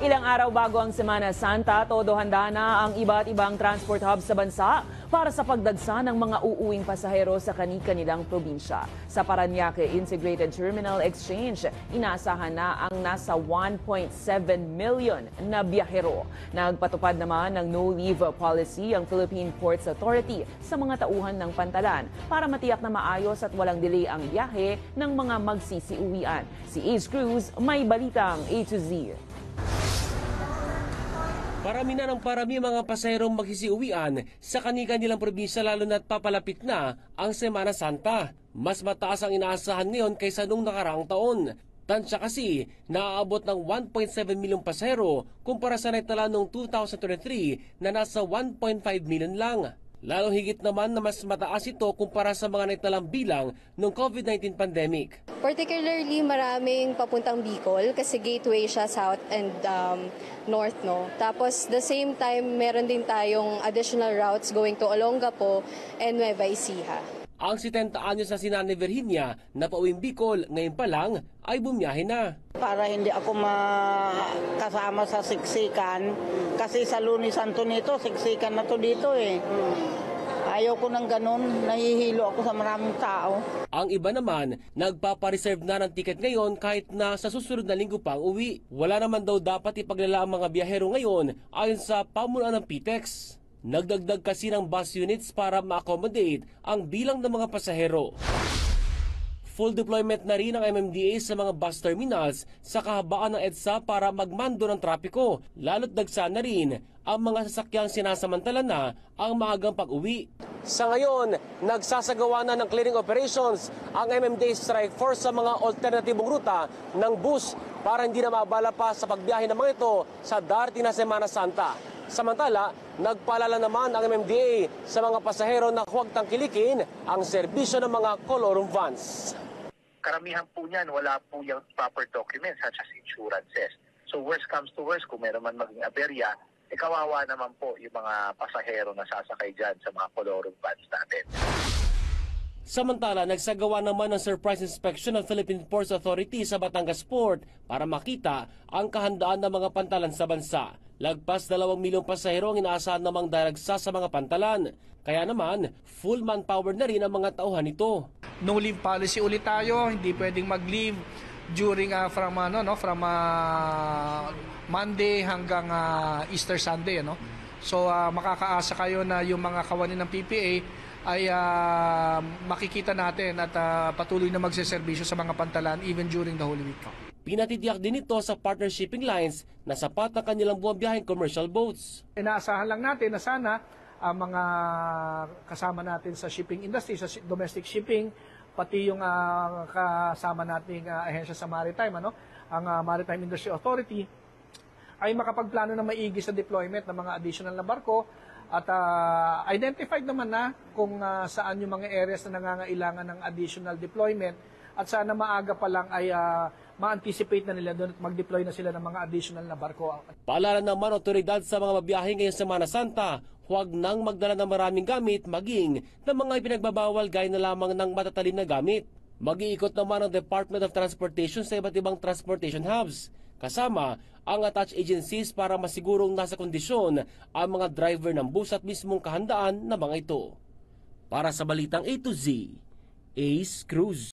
Ilang araw bago ang Semana Santa, todo handa na ang iba't ibang transport hubs sa bansa para sa pagdagsa ng mga uuwing pasahero sa kani-kanilang probinsya. Sa Parañaque Integrated Terminal Exchange, inaasahan na ang nasa 1.7 million na biyahero. Nagpatupad naman ng no-leave policy ang Philippine Ports Authority sa mga tauhan ng pantalan para matiyak na maayos at walang delay ang biyahe ng mga magsisiuwian. Si Ace Cruz may balitang A to Z. Parami na ng parami mga pasaherong magsisiuwian sa kani-kanilang probinsya lalo na't papalapit na ang Semana Santa. Mas mataas ang inaasahan ngayon kaysa nung nakaraang taon. Tansya kasi naaabot ng 1.7 milyong pasahero kumpara sa naitala noong 2023 na nasa 1.5 million lang. Lalong higit naman na mas mataas ito kumpara sa mga naitalang bilang ng COVID-19 pandemic. Particularly maraming papuntang Bicol kasi gateway siya south and north, no. Tapos the same time meron din tayong additional routes going to Olongapo and Nueva Ecija. Ang 70 anyos na si Nanay Virginia na pauwing Bicol ngayon pa lang ay bumiyahe na. Para hindi ako makasama sa siksikan kasi sa Lunes Santo nito, siksikan na to dito eh. Ayaw ko ng ganun, nahihilo ako sa maraming tao. Ang iba naman, nagpapareserve na ng tiket ngayon kahit na sa susunod na linggo pang uwi. Wala naman daw dapat ipaglala ang mga biyahero ngayon ayon sa pamunuan ng PTEX. Nagdagdag kasi ng bus units para ma-accommodate ang bilang ng mga pasahero. Full deployment na rin ang MMDA sa mga bus terminals sa kahabaan ng EDSA para magmando ng trapiko. Lalo't dagsa na rin ang mga sasakyang sinasamantala na ang maagang pag-uwi. Sa ngayon, nagsasagawa na ng clearing operations ang MMDA Strike Force sa mga alternatibong ruta ng bus para hindi na mabala pa sa pagbiyahe ng mga ito sa darating na Semana Santa. Samantala, nagpaalala naman ang MMDA sa mga pasahero na huwag tangkilikin ang serbisyo ng mga colorum vans. Karamihan po niyan, wala po yung proper documents such as insurances. So worst comes to worst, kung meron man maging aberya, kawawa naman po yung mga pasahero na sasakay dyan sa mga colorum vans natin. Samantala, nagsagawa naman ng surprise inspection ng Philippine Ports Authority sa Batangas Port para makita ang kahandaan ng mga pantalan sa bansa. Lagpas 2 milyong pasahero ang inaasahan namang daragsa sa mga pantalan. Kaya naman, full manpower na rin ang mga tauhan nito. No leave policy ulit tayo, hindi pwedeng mag-leave during from Monday hanggang Easter Sunday, ano. So makakaasa kayo na yung mga kawani ng PPA ay makikita natin at patuloy na magseserbisyo sa mga pantalan even during the Holy Week. Pinatitiyak din ito sa partner shipping lines na sapat na kanilang buwang biyaheng commercial boats. Inaasahan lang natin na sana ang mga kasama natin sa shipping industry, sa domestic shipping, pati yung kasama nating ahensya sa maritime, ang Maritime Industry Authority, ay makapagplano na maigi sa deployment ng mga additional na barko at identified naman na kung saan yung mga areas na nangangailangan ng additional deployment at sana maaga pa lang ay ma-anticipate na nila doon at mag-deploy na sila ng mga additional na barko. Paalala naman otoridad sa mga mabiyahe ngayong Semana Santa, huwag nang magdala ng maraming gamit maging ng mga ipinagbabawal gaya na lamang ng matatalim na gamit. Mag-iikot naman ang Department of Transportation sa iba't ibang transportation hubs, kasama ang attached agencies para masigurong nasa kondisyon ang mga driver ng bus at mismong kahandaan ng mga ito. Para sa Balitang A to Z, Ace Cruz.